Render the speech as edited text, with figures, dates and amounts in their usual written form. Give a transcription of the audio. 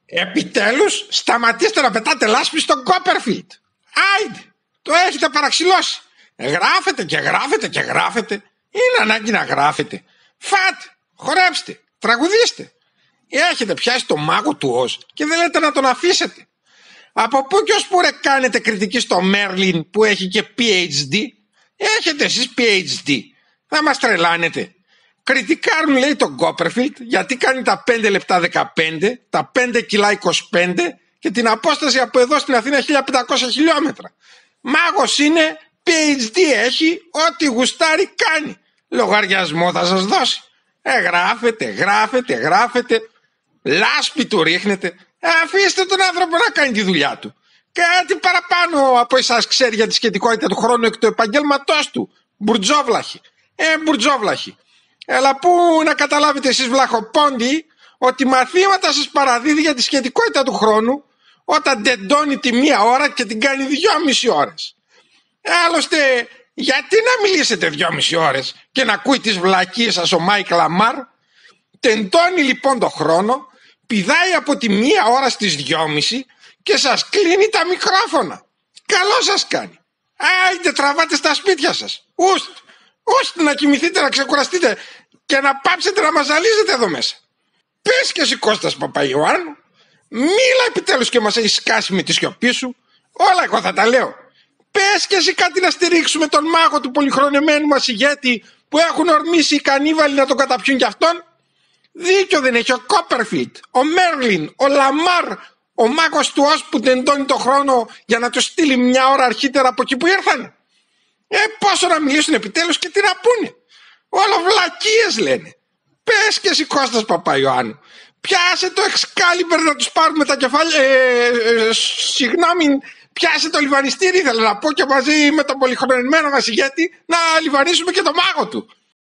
Επιτέλους σταματήστε να πετάτε λάσπη στον Κόπερφιλντ. Άιντε, το έχετε παραξηλώσει. Γράφετε και γράφετε και γράφετε. Είναι ανάγκη να γράφετε. Φάτε, χορέψτε, τραγουδίστε. Έχετε πιάσει το μάγο του Οζ και δεν λέτε να τον αφήσετε. Από πού και ως πού ρε κάνετε κριτική στο Μέρλιν που έχει και PhD? Έχετε εσείς PhD? Θα μας τρελάνετε. Κριτικάρουν λέει τον Κόπερφιλντ γιατί κάνει τα 5 λεπτά 15, τα 5 κιλά 25 και την απόσταση από εδώ στην Αθήνα 1500 χιλιόμετρα. Μάγος είναι, PhD έχει, ό,τι γουστάρει κάνει. Λογαριασμό θα σας δώσει. Γράφετε, λάσπη του ρίχνετε. Αφήστε τον άνθρωπο να κάνει τη δουλειά του. Κάτι παραπάνω από εσάς ξέρει για τη σχετικότητα του χρόνου εκ του επαγγέλματός του. Μπουρτζόβλαχοι. Μπουρτζόβλαχοι. Έλα πού να καταλάβετε εσείς βλαχοπόντιοι ότι μαθήματα σας παραδίδει για τη σχετικότητα του χρόνου όταν τεντώνει τη 1 ώρα και την κάνει 2,5 ώρες. Άλλωστε, γιατί να μιλήσετε 2,5 ώρες και να ακούει τις βλακίες σας ο Μάικ Λαμάρ? Τεντώνει λοιπόν το χρόνο, πηδάει από τη 1 ώρα στις 2,5 και σας κλείνει τα μικρόφωνα. Καλό σας κάνει. Άιντε τραβάτε στα σπίτια σας. Ούστ να κοιμηθείτε, να ξεκουραστείτε και να πάψετε να μας ζαλίζετε εδώ μέσα. Πες και εσύ Κώστας Παπαϊωάννου, μίλα επιτέλους και μας έχεις σκάσει με τη σιωπή σου. Όλα εγώ θα τα λέω. Πες και εσύ κάτι να στηρίξουμε τον μάγο του πολυχρονεμένου μας ηγέτη που έχουν ορμήσει οι κανίβαλοι να τον καταπιούν κι αυτόν. Δίκιο δεν έχει ο Κόπερφιλντ, ο Μέρλιν, ο Λαμάρ, ο μάγος του Οζ που τεντώνει το χρόνο για να του στείλει 1 ώρα αρχίτερα από εκεί που ήρθαν. Πόσο να μιλήσουν επιτέλους και τι να πούνε. Όλο βλακίες λένε. Πες και εσύ Κώστας Παπαϊωάννου, πιάσε το Excalibur να τους πάρουμε τα κεφάλια. Συγγνώμη, πιάσε το λιβανιστήρι ήθελα να πω και μαζί με τον πολυχρονεμένο μας ηγέτη να λιβανίσουμε και το μάγο του.